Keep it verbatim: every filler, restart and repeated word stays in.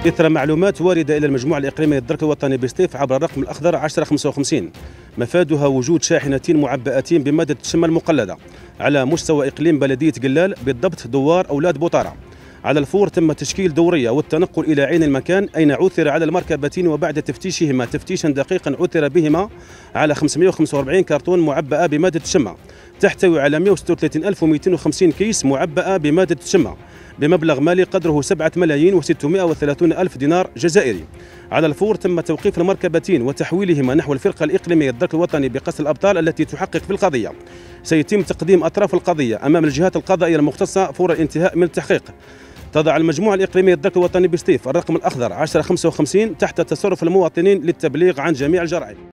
إثر معلومات واردة إلى المجموعة الإقليمية للدرك الوطني بسطيف عبر الرقم الأخضر عشرة خمسة وخمسين، مفادها وجود شاحنتين معبأتين بمادة الشمة المقلدة على مستوى إقليم بلدية قلال، بالضبط دوار أولاد بوطارة. على الفور تم تشكيل دورية والتنقل إلى عين المكان، أين عثر على المركبتين وبعد تفتيشهما تفتيشا دقيقا عثر بهما على خمسمائة وخمسة وأربعين كرتون معبأة بمادة الشمة، تحتوي على مائة وستة وثلاثين ألف ومئتين وخمسين كيس معبأة بمادة الشمة بمبلغ مالي قدره سبعة ملايين وستمائة وثلاثين ألف دينار جزائري. على الفور تم توقيف المركبتين وتحويلهما نحو الفرقة الإقليمية للدرك الوطني بقصر الأبطال التي تحقق في القضية. سيتم تقديم أطراف القضية أمام الجهات القضائية المختصة فور الانتهاء من التحقيق. تضع المجموعة الإقليمية للدرك الوطني بسطيف الرقم الأخضر عشرة خمسة وخمسين تحت تصرف المواطنين للتبليغ عن جميع الجرائم.